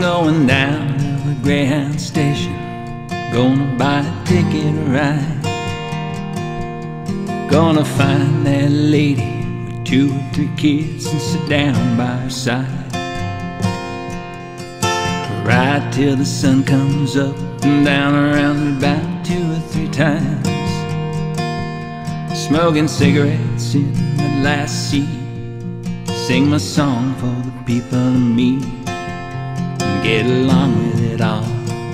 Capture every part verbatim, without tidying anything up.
going down to the Greyhound station, gonna buy a ticket to ride. Gonna find that lady with two or three kids and sit down by her side. Ride till the sun comes up and down around me about two or three times. Smoking cigarettes in the last seat, sing my song for the people and me, and get along with it all.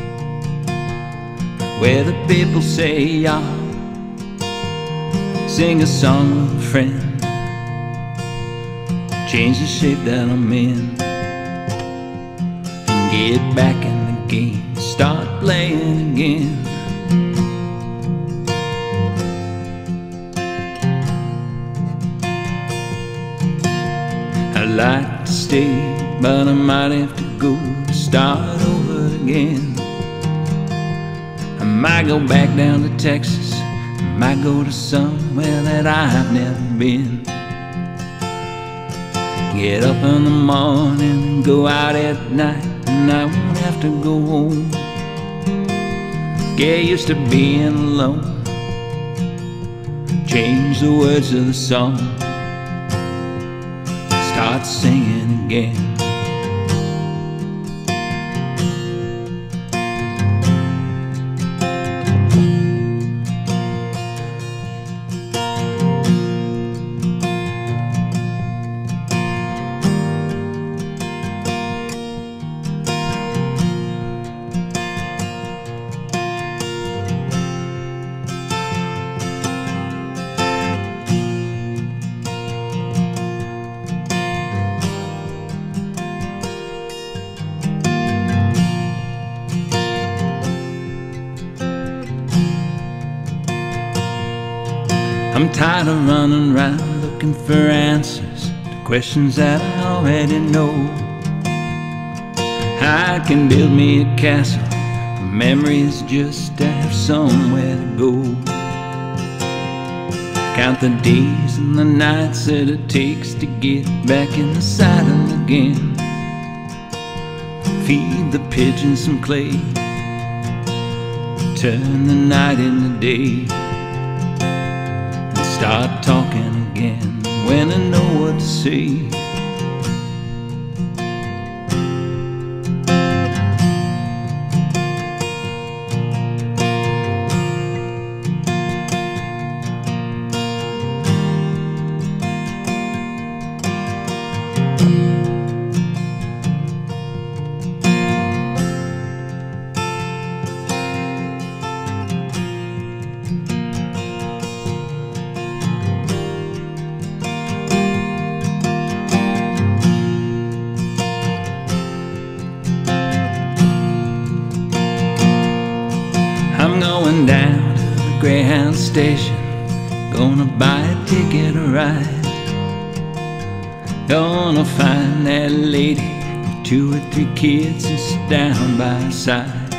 Where the people say y'all, sing a song with a friend, change the shape that I'm in, and get back in the game, start playing again. I'd like to stay, but I might have to go to start over again. I might go back down to Texas, I might go to somewhere that I've never been. Get up in the morning and go out at night, and I won't have to go home. Get used to being alone, change the words of the song, start singing again. I'm tired of running around looking for answers to questions that I already know. I can build me a castle of memories just to have somewhere to go. Count the days and the nights that it takes to get back in the saddle again. Feed the pigeons some clay, turn the night into day, start talking again when I know what to say. I'm going down to the Greyhound station, gonna buy a ticket to ride. Gonna find that lady with two or three kids and sit down by her side.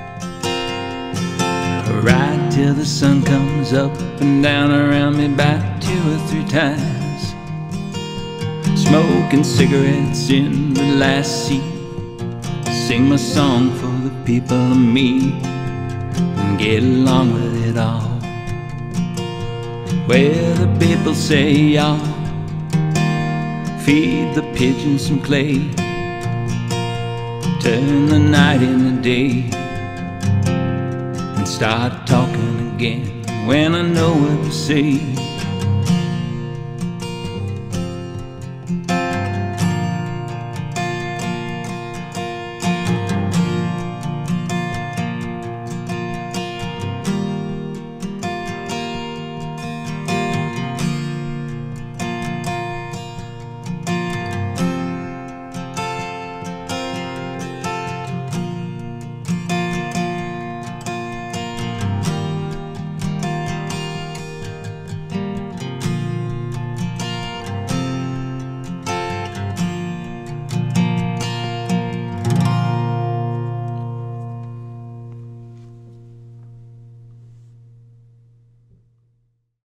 Ride till the sun comes up and down around me about two or three times. Smoking cigarettes in the last seat, sing my song for the people and me, and get along with it all. Where the people say y'all, feed the pigeons some clay, turn the night into day, and start talking again when I know what to say.